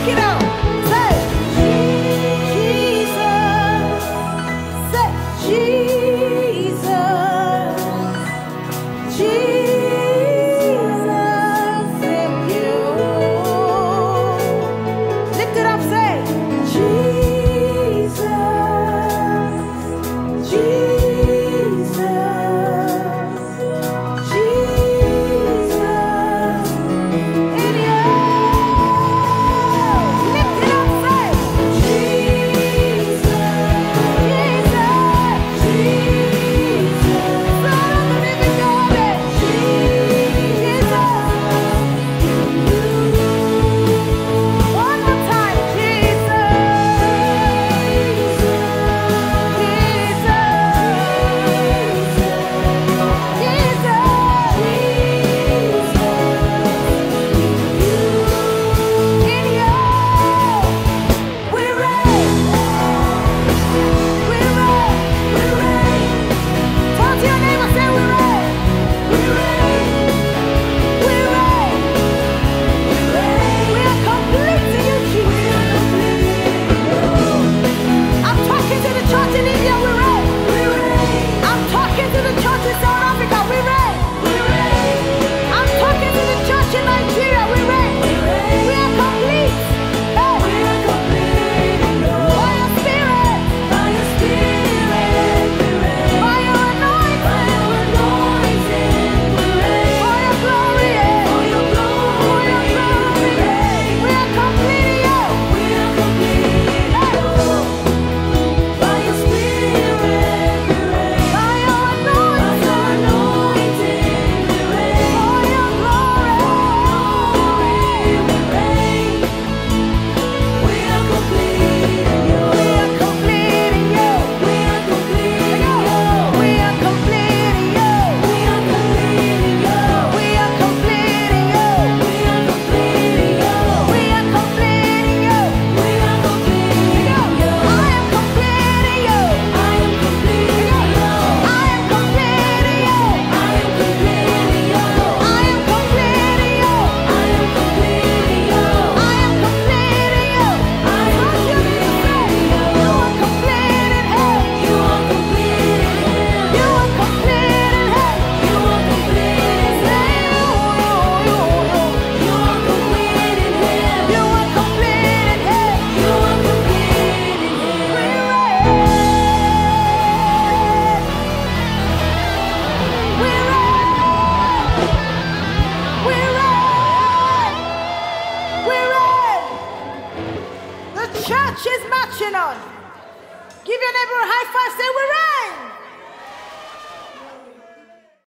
it out. Say, Jesus. Say, Jesus. Jesus, thank you. Lift it up, say, Jesus. Jesus. Jesus. In you. Lift it up, say, Jesus. Jesus. Jesus. Son of the living God. Jesus. One more time, Jesus. I'm talking to the church in India, we reign. I'm talking to the church in South Africa, we reign. I'm talking to the church in Nigeria, we reign. We are complete. Hey. By your spirit, by your anointing, for your glory, we are complete in you. By your anointing, for your glory, we are complete in you. We are complete in you. We are complete in you. We are complete in you. We are complete in you. We are complete in you. We are complete in you. We are complete in you. We are complete in you. I am complete in you. I am complete in you. I am complete in you. I am complete in you. I am complete in you. I am complete in you. I am complete in you. I am complete in you. You are complete in him. You are complete in him. You are complete in him. You are complete in him. You are complete in him. You are complete in him. You are complete in him. We reign. We reign. We reign. We reign. The church is marching on. Give your neighbor a high five. Say, we reign.